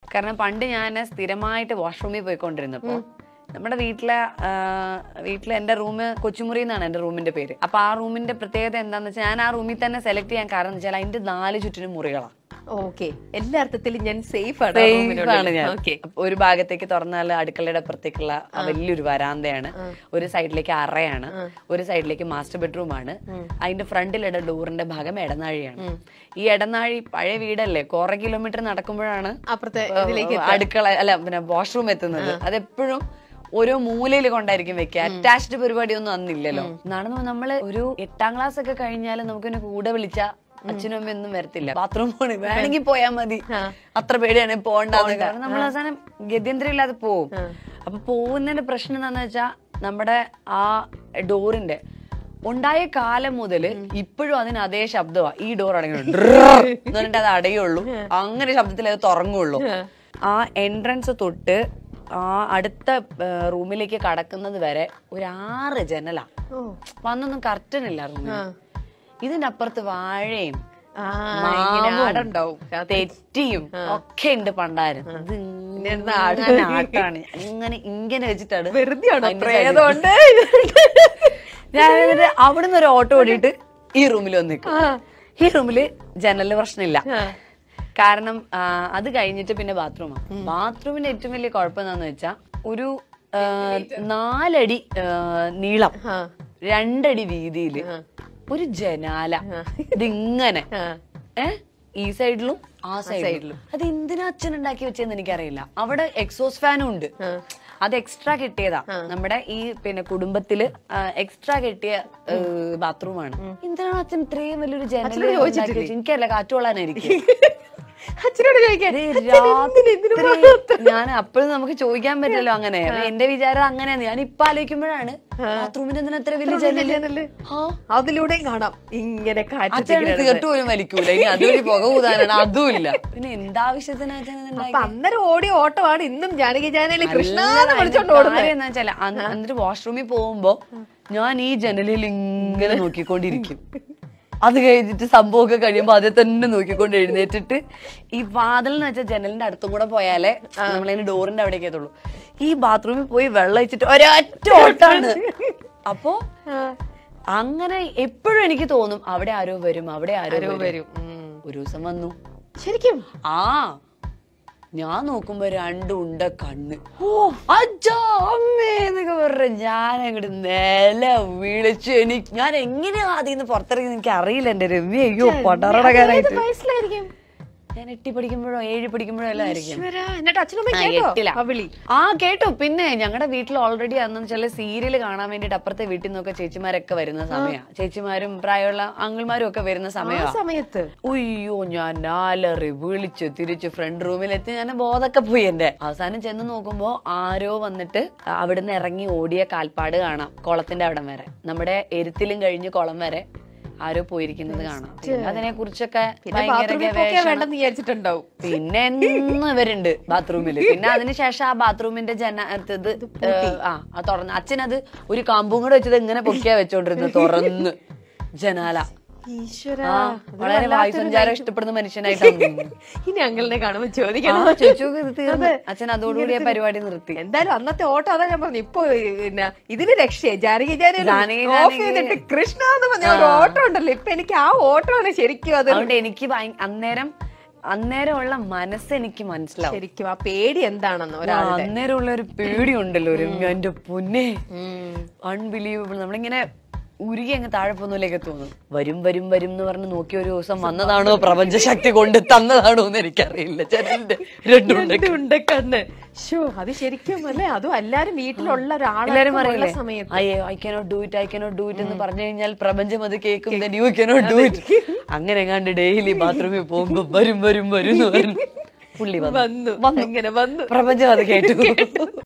കാരണം പണ്ട് ഞാൻ സ്ഥിരമായിട്ട് വാഷ്റൂമിൽ പോയിക്കൊണ്ടിരുന്നപ്പോ നമ്മുടെ വീട്ടിലെ എന്റെ റൂം കൊച്ചുമുറി എന്നാണ് എന്റെ റൂമിന്റെ പേര്. അപ്പൊ ആ റൂമിന്റെ പ്രത്യേകത എന്താന്ന് വെച്ചാൽ ഞാൻ ആ റൂമിൽ തന്നെ സെലക്ട് ചെയ്യാൻ കാരണം എന്ന് വെച്ചാൽ അതിന്റെ 4 ചുറ്റിനും മുറികളാണ്. ഓക്കെ, എല്ലാ അർത്ഥത്തിലും ഞാൻ സേഫ് ആണ്. ഒരു ഭാഗത്തേക്ക് തുറന്നാൽ അടുക്കളയുടെ അപ്പുറത്തേക്കുള്ള വലിയൊരു വരാന്തയാണ്, ഒരു സൈഡിലേക്ക് അറയാണ്, ഒരു സൈഡിലേക്ക് മാസ്റ്റർ ബെഡ്റൂം ആണ്, അതിന്റെ ഫ്രണ്ടിലുള്ള ഡോറിന്റെ ഭാഗം ഇടനാഴിയാണ്. ഈ ഇടനാഴി പഴയ വീടല്ലേ, 1/4 കിലോമീറ്റർ നടക്കുമ്പോഴാണ് അപ്പുറത്തെ അടുക്കള അല്ല പിന്നെ വാഷ്റൂം എത്തുന്നത്. അതെപ്പോഴും ഓരോ മൂലയിൽ കൊണ്ടായിരിക്കും വെക്കുക. അറ്റാച്ച്ഡ് പരിപാടി ഒന്നും അന്നില്ലല്ലോ. നടന്നു നമ്മള് ഒരു 8ാം ക്ലാസ് ഒക്കെ കഴിഞ്ഞാലും നമുക്ക് കൂടെ വിളിച്ച അച്ഛനും അമ്മയൊന്നും വരത്തില്ല. ബാത്റൂം പോണി വേണമെങ്കിൽ പോയാൽ മതി, അത്ര പേടിയാണ് പോകണ്ടെന്ന്. കാരണം നമ്മൾ അവസാനം ഗത്യന്തരം ഇല്ലാതെ പോവും. അപ്പൊ പോകുന്നതിന്റെ പ്രശ്നം എന്താന്ന് വെച്ചാ നമ്മുടെ ആ ഡോറിന്റെ ഉണ്ടായ കാലം മുതല് ഇപ്പോഴും അതിന് അതേ ശബ്ദമാ. ഈ ഡോർ അടങ്ങിയിട്ട് അത് അടയുള്ളൂ, അങ്ങനെ ശബ്ദത്തിൽ അത് തുറങ്ങുള്ളൂ. ആ എൻട്രൻസ് തൊട്ട് ആ അടുത്ത റൂമിലേക്ക് കടക്കുന്നത് വരെ ഒരു 6 ജനലാ. വന്നൊന്നും കർട്ടനില്ല റൂമിൽ. ഇതിന്റെ അപ്പുറത്ത് വാഴയും തെറ്റിയും ഒക്കെ ഉണ്ട് പണ്ടാരും. ആട്ടാണ് ഇങ്ങനെ വെച്ചിട്ടാണ് ഞാൻ അവിടുന്ന് ഒരു ഓട്ടോ ഓടിയിട്ട് ഈ റൂമിൽ വന്ന് നിൽക്കും. ഈ റൂമില് ജനലിന് പ്രശ്നമില്ല, കാരണം അത് കഴിഞ്ഞിട്ട് പിന്നെ ബാത്റൂമാണ്. ബാത്റൂമിന്റെ ഏറ്റവും വലിയ കുഴപ്പം എന്താന്ന് വെച്ചാ ഒരു 4 അടി നീളം 2 അടി വീതിയില് ഒരു ജനാല. ഇതിങ്ങനെ ഈ സൈഡിലും ആ സൈഡിലും. അത് എന്തിനാ അച്ഛൻ ഉണ്ടാക്കി വെച്ചെന്ന് എനിക്കറിയില്ല. അവിടെ എക്സോസ് ഫാനും ഉണ്ട്, അത് എക്സ്ട്രാ കിട്ടിയതാ. നമ്മുടെ ഈ പിന്നെ കുടുംബത്തില് എക്സ്ട്രാ കിട്ടിയ ബാത്റൂമാണ്. എന്തിനാണ് അച്ഛൻ ഇത്രയും വലിയൊരു ജനൽ? എനിക്കല്ല, കാറ്റ് കൊള്ളാനായിരിക്കും. ഞാൻ അപ്പോഴും നമുക്ക് ചോദിക്കാൻ പറ്റില്ലല്ലോ അങ്ങനെ. എന്റെ വിചാരം അങ്ങനെയാണ്. ഞാൻ ഇപ്പൊ ആലോചിക്കുമ്പോഴാണ് ബാത്റൂമിന് എന്തിനാ അത്ര വലിയ ജനല്? അതിലൂടെയും കാണാം ഇങ്ങനെ സിഗരറ്റ് പോലും വലിക്കൂല, ഇനി അതുവഴി പുക കൂതാനാണ്, അതുമില്ല. പിന്നെ എന്താവശ്യത്തിനാ അന്നേരം ഓടിയ ഓട്ടമാണ് ഇന്നും ജാനകി ജാനലി കൃഷ്ണ എന്ന് വെച്ചാൽ. എന്നിട്ട് വാഷ്റൂമിൽ പോകുമ്പോ ഞാൻ ഈ ജനലിൽ ഇങ്ങനെ നോക്കിക്കൊണ്ടിരിക്കും. അത് കഴിഞ്ഞിട്ട് സംഭവമൊക്കെ കഴിയുമ്പോ അതേ തന്നെ നോക്കിക്കൊണ്ട് എഴുന്നേറ്റിട്ട് ഈ വാതിൽ എന്ന് വെച്ചാൽ ജനലിന്റെ അടുത്തും കൂടെ പോയാലേ നമ്മളതിന് ഡോറിന്റെ അവിടേക്ക് എത്തുള്ളൂ. ഈ ബാത്റൂമിൽ പോയി വെള്ളം വെച്ചിട്ട് ഒരൊറ്റ ഓട്ടാണ്. അപ്പോ അങ്ങനെ എപ്പോഴും എനിക്ക് തോന്നും അവിടെ ആരോ വരും, അവിടെ ആരോ വരും. ഒരു ദിവസം വന്നു ശരിക്കും. ഞാൻ നോക്കുമ്പോ 2 ഉണ്ട കണ്ണ്. അച്ഛാ അമ്മേന്നൊക്കെ പറഞ്ഞ ഞാൻ അങ്ങോട്ട് നില വിളിച്ചു. ഞാൻ എങ്ങനെയാ അതിന്ന് പുറത്തിറങ്ങി എനിക്ക് അറിയില്ല. എന്റെ രമ്യ അയ്യോ പടറടക്കാനായിട്ട് ഞാൻ 8 പഠിക്കുമ്പോഴോ 7 പഠിക്കുമ്പോഴോ എല്ലാം ആയിരിക്കും. കേട്ടു. പിന്നെ ഞങ്ങളുടെ വീട്ടിൽ ഓൾറെഡി അന്ന് വെച്ചാൽ സീരിയൽ കാണാൻ വേണ്ടിട്ട് അപ്പുറത്തെ വീട്ടിൽ നിന്നൊക്കെ ചേച്ചിമാരൊക്കെ വരുന്ന സമയം, ചേച്ചിമാരും പ്രായമുള്ള അങ്കിൾമാരും ഒക്കെ വരുന്ന സമയത്ത് ഉയ്യോ ഞാൻ 4 വിളിച്ചു തിരിച്ചു ഫ്രണ്ട് റൂമിലെത്തി. ഞാൻ ബോധമൊക്കെ പോയി. എന്റെ അവസാനം ചെന്ന് നോക്കുമ്പോ ആരോ വന്നിട്ട് അവിടുന്ന് ഇറങ്ങി ഓടിയ കാൽപ്പാട് കാണാം. കുളത്തിന്റെ അവിടം വരെ, നമ്മുടെ എരുത്തിലും കഴിഞ്ഞ് കുളം വരെ ആരോ പോയിരിക്കുന്നത് കാണാം. അതിനെ കുറിച്ചൊക്കെ വിചാരിച്ചിട്ടുണ്ടാവും. പിന്നെ ഇവരുണ്ട് ബാത്റൂമില്. പിന്നെ അതിനുശേഷം ആ ബാത്റൂമിന്റെ ഇത് തുറന്ന് അച്ഛനത് ഒരു കാമ്പും കൂടെ വെച്ചത് ഇങ്ങനെ പൊക്കിയാ വെച്ചോണ്ടിരുന്നത്, തുറന്ന് ജനാല. വളരെ വായുസഞ്ചാരം ഇഷ്ടപ്പെടുന്ന മനുഷ്യനായിട്ടാണ്. ഇനി അങ്കിളിനെ കാണുമ്പോ ചോദിക്കണം, അച്ഛൻ അതോടുകൂടി ആ പരിപാടി നിർത്തി. എന്തായാലും അന്നത്തെ ഓട്ടം അതാ ഞാൻ പറഞ്ഞു. ഇപ്പൊ ഇതിന് രക്ഷയെ ജാനകി ജാനകി കൃഷ്ണ എന്ന് പറഞ്ഞ ഒരു ഓട്ടം ഉണ്ടല്ലോ. ഇപ്പൊ എനിക്ക് ആ ഓട്ടമാണ് ശരിക്കും. അതുകൊണ്ട് എനിക്ക് അന്നേരമുള്ള മനസ്സ് എനിക്ക് മനസ്സിലാവും ശരിക്കും ആ പേടി എന്താണെന്ന്. അന്നേരമുള്ള ഒരു പേടി ഉണ്ടല്ലോ എന്റെ പൊന്നെ, അൺബിലീവബിൾ. നമ്മളിങ്ങനെ ഉരുകി അങ്ങ് താഴെ പോകുന്നതിലേക്ക് തോന്നും. വരും വരും വരും എന്ന് പറഞ്ഞ് നോക്കി ഒരു ദിവസം വന്നതാണോ പ്രപഞ്ചശക്തി കൊണ്ട് തന്നതാണോ എന്ന് എനിക്കറിയില്ല. ജനലിന്റെ 2 ഉണ്ടക്കണ്ണ്. അത് ശരിക്കും അല്ലേ? അതും എല്ലാരും വീട്ടിലുള്ള ഒരാളെല്ലാരും പറയില്ല സമയത്ത് ഐ കനോട്ട് ഡു ഇറ്റ് എന്ന് പറഞ്ഞു കഴിഞ്ഞാൽ പ്രപഞ്ചം അത് കേൾക്കും. You cannot do it. അങ്ങനെ എങ്ങാണ്ട് ഡെയിലി ബാത്റൂമിൽ പോകുമ്പോ വരും വരും വരും എന്ന് പറഞ്ഞു പുള്ളി വന്നു. പ്രപഞ്ചം അത് കേട്ടു.